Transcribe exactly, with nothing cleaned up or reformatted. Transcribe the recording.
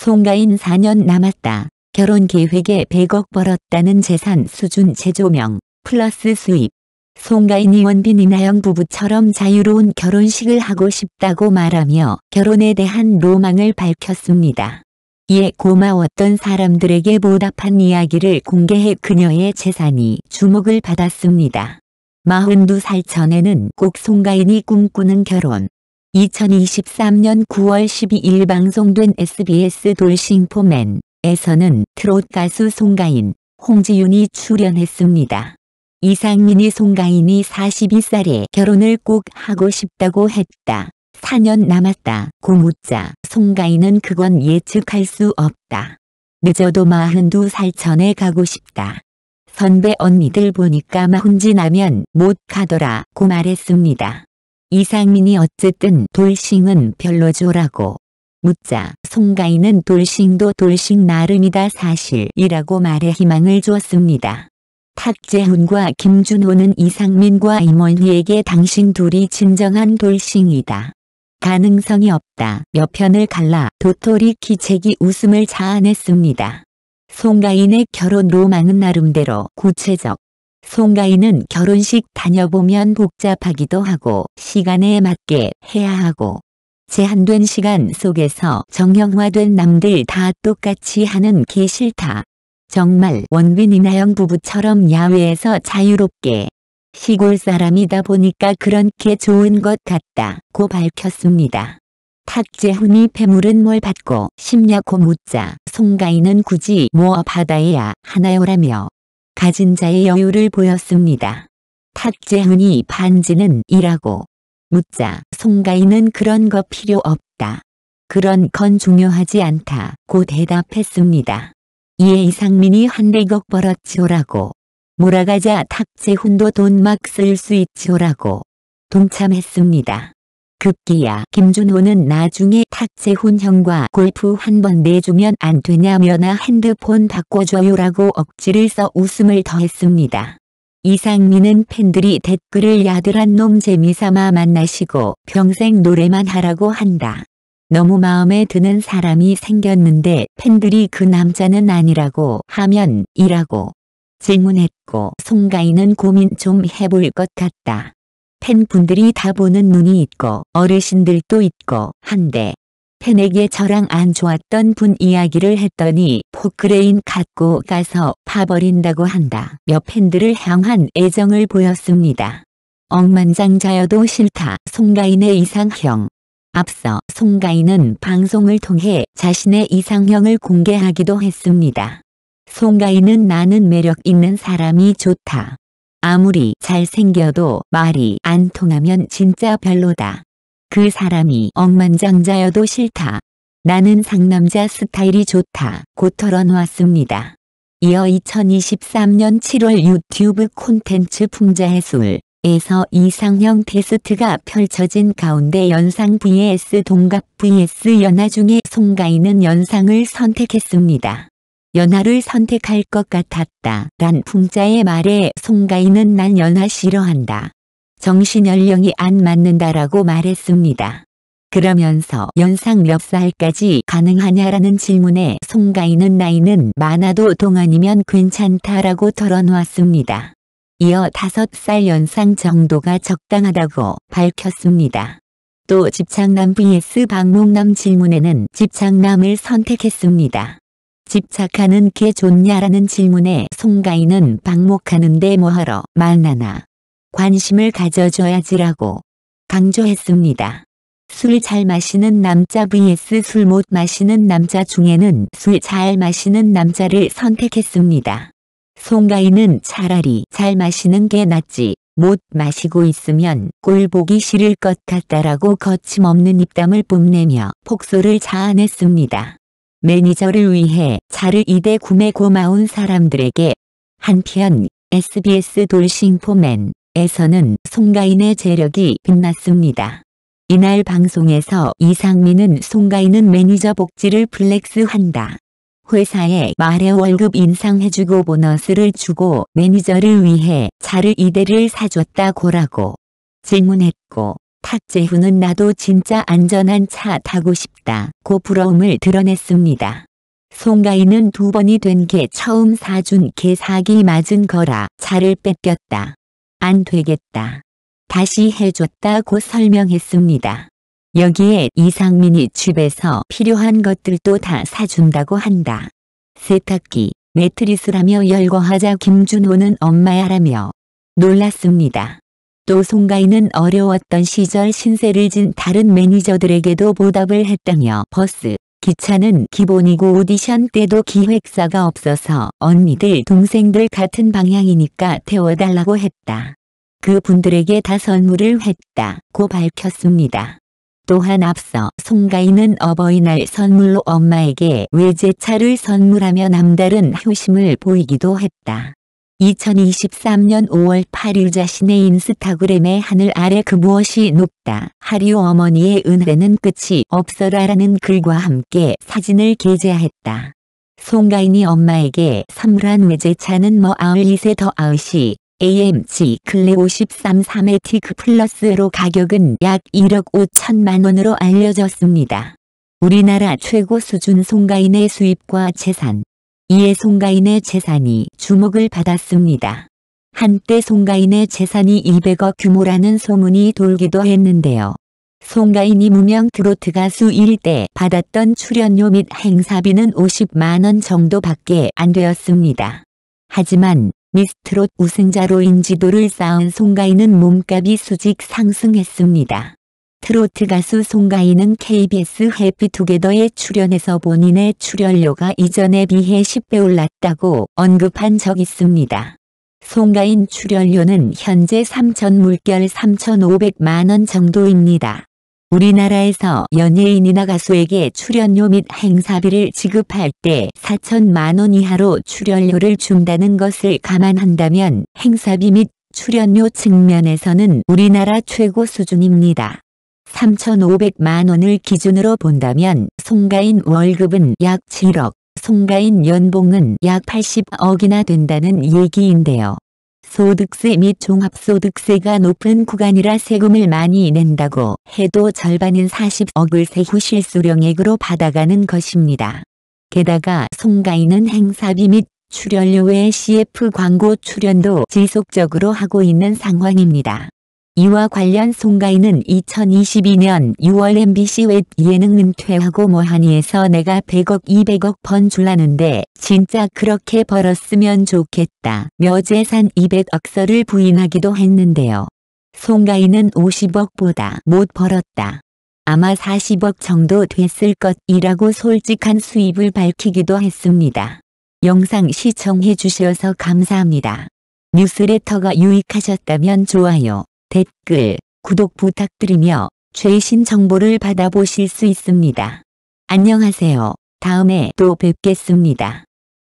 송가인 사 년 남았다. 결혼 계획에 백억 벌었다는 재산 수준 재조명 플러스 수입. 송가인이 원빈 이나영 부부처럼 자유로운 결혼식을 하고 싶다고 말하며 결혼에 대한 로망을 밝혔습니다. 이에 고마웠던 사람들에게 보답한 이야기를 공개해 그녀의 재산이 주목을 받았습니다. 마흔두 살 전에는 꼭 송가인이 꿈꾸는 결혼. 이천이십삼 년 구월 십이일 방송된 에스비에스 돌싱포맨에서는 트롯 가수 송가인, 홍지윤이 출연했습니다. 이상민이 송가인이 사십이 살에 결혼을 꼭 하고 싶다고 했다. 사 년 남았다 고 묻자 송가인은 그건 예측할 수 없다. 늦어도 마흔두 살 전에 가고 싶다. 선배 언니들 보니까 마흔 지나면 못 가더라 고 말했습니다. 이상민이 어쨌든 돌싱은 별로죠라고 묻자 송가인은 돌싱도 돌싱 나름이다 사실이라고 말해 희망을 주었습니다. 탁재훈과 김준호는 이상민과 임원희에게 당신 둘이 진정한 돌싱이다. 가능성이 없다. 몇 편을 갈라 도토리 기책이 웃음을 자아냈습니다. 송가인의 결혼 로망은 나름대로 구체적. 송가인은 결혼식 다녀보면 복잡하기도 하고 시간에 맞게 해야 하고 제한된 시간 속에서 정형화된 남들 다 똑같이 하는 게 싫다. 정말 원빈 이나영 부부처럼 야외에서 자유롭게 시골 사람이다 보니까 그런 게 좋은 것 같다 고 밝혔습니다. 탁재훈이 폐물은 뭘 받고 싶냐고 묻자 송가인은 굳이 뭐 받아야 하나요라며 가진 자의 여유를 보였습니다. 탁재훈이 반지는 이라고 묻자 송가인은 그런 거 필요 없다. 그런 건 중요하지 않다 고 대답했습니다. 이에 이상민이 한 백억 벌었지요라고 몰아가자 탁재훈도 돈 막 쓸 수 있지요라고 동참했습니다. 급기야 김준호는 나중에 탁재훈 형과 골프 한 번 내주면 안 되냐며 나 핸드폰 바꿔줘요라고 억지를 써 웃음을 더했습니다. 이상민은 팬들이 댓글을 야들한 놈 재미삼아 만나시고 평생 노래만 하라고 한다. 너무 마음에 드는 사람이 생겼는데 팬들이 그 남자는 아니라고 하면 이라고 질문했고 송가인은 고민 좀 해볼 것 같다. 팬분들이 다 보는 눈이 있고 어르신들도 있고 한데 팬에게 저랑 안 좋았던 분 이야기를 했더니 포크레인 갖고 가서 파버린다고 한다. 며 팬들을 향한 애정을 보였습니다. 억만장자여도 싫다. 송가인의 이상형. 앞서 송가인은 방송을 통해 자신의 이상형을 공개하기도 했습니다. 송가인은 나는 매력 있는 사람이 좋다. 아무리 잘생겨도 말이 안 통하면 진짜 별로다. 그 사람이 억만장자여도 싫다. 나는 상남자 스타일이 좋다 고 털어놓았습니다. 이어 이천이십삼 년 칠월 유튜브 콘텐츠 풍자해술 에서 이상형 테스트가 펼쳐진 가운데 연상 vs 동갑 vs 연하 중에 송가인은 연상을 선택했습니다. 연하를 선택할 것 같았다 란 풍자의 말에 송가인은 난 연하 싫어한다. 정신연령이 안 맞는다라고 말했습니다. 그러면서 연상 몇 살까지 가능하냐라는 질문에 송가인은 나이는 많아도 동안이면 괜찮다라고 털어놓았습니다. 이어 다섯 살 연상 정도가 적당하다고 밝혔습니다. 또 집착남 vs 방목남 질문에는 집착남을 선택했습니다. 집착하는 게 좋냐라는 질문에 송가인은 방목하는데 뭐하러 만나나 관심을 가져줘야지라고 강조했습니다. 술 잘 마시는 남자 vs 술 못 마시는 남자 중에는 술 잘 마시는 남자를 선택했습니다. 송가인은 차라리 잘 마시는 게 낫지 못 마시고 있으면 꼴 보기 싫을 것 같다라고 거침없는 입담을 뽐내며 폭소를 자아냈습니다. 매니저를 위해 차를 이 대 구매 고마운 사람들에게. 한편 에스비에스 돌싱포맨에서는 송가인의 재력이 빛났습니다. 이날 방송에서 이상민은 송가인은 매니저 복지를 플렉스한다. 회사에 말해 월급 인상해주고 보너스를 주고 매니저를 위해 차를 이 대를 사줬다고라고 질문했고 탁제 후는 나도 진짜 안전한 차 타고 싶다고 부러움을 드러냈습니다. 송가인은 두 번이 된 게 처음 사준 개 사기 맞은 거라 차를 뺏겼다. 안 되겠다. 다시 해줬다고 설명했습니다. 여기에 이상민이 집에서 필요한 것들도 다 사준다고 한다. 세탁기, 매트리스라며 열거하자 김준호는 엄마야라며 놀랐습니다. 또 송가인은 어려웠던 시절 신세를 진 다른 매니저들에게도 보답을 했다며 버스, 기차는 기본이고 오디션 때도 기획사가 없어서 언니들 동생들 같은 방향이니까 태워달라고 했다. 그 분들에게 다 선물을 했다고 밝혔습니다. 또한 앞서 송가인은 어버이날 선물로 엄마에게 외제차를 선물하며 남다른 효심을 보이기도 했다. 이천이십삼 년 오월 팔일 자신의 인스타그램에 하늘 아래 그 무엇이 높다 하리오 어머니의 은혜는 끝이 없어라라는 글과 함께 사진을 게재했다. 송가인이 엄마에게 선물한 외제차는 뭐 아흔두 세 더 아흔이 에이엠지 클래 오십삼 사매틱 플러스로 가격은 약 일억 오천만 원으로 알려졌습니다. 우리나라 최고 수준 송가인의 수입과 재산. 이에 송가인의 재산이 주목을 받았습니다. 한때 송가인의 재산이 이백억 규모라는 소문이 돌기도 했는데요. 송가인이 무명 트로트 가수일 때 받았던 출연료 및 행사비는 오십만 원 정도밖에 안 되었습니다. 하지만 미스트롯 우승자로 인지도를 쌓은 송가인은 몸값이 수직 상승했습니다. 트로트 가수 송가인은 케이비에스 해피투게더에 출연해서 본인의 출연료가 이전에 비해 십 배 올랐다고 언급한 적 있습니다. 송가인 출연료는 현재 삼천 물결 삼천오백만 원 정도입니다. 우리나라에서 연예인이나 가수에게 출연료 및 행사비를 지급할 때 사천만 원 이하로 출연료를 준다는 것을 감안한다면 행사비 및 출연료 측면에서는 우리나라 최고 수준입니다. 삼천오백만 원을 기준으로 본다면 송가인 월급은 약 칠억, 송가인 연봉은 약 팔십억이나 된다는 얘기인데요. 소득세 및 종합소득세가 높은 구간이라 세금을 많이 낸다고 해도 절반인 사십억을 세후 실수령액으로 받아가는 것입니다. 게다가 송가인은 행사비 및 출연료 외에 씨에프 광고 출연도 지속적으로 하고 있는 상황입니다. 이와 관련 송가인은 이천이십이 년 유월 엠비씨 웹 예능 은퇴하고 뭐하니에서 내가 백억 이백억 번 줄라는데 진짜 그렇게 벌었으면 좋겠다며 재산 이백억서를 부인하기도 했는데요. 송가인은 오십억보다 못 벌었다. 아마 사십억 정도 됐을 것이라고 솔직한 수입을 밝히기도 했습니다. 영상 시청해 주셔서 감사합니다. 뉴스레터가 유익하셨다면 좋아요, 댓글, 구독 부탁드리며 최신 정보를 받아보실 수 있습니다. 안녕하세요. 다음에 또 뵙겠습니다.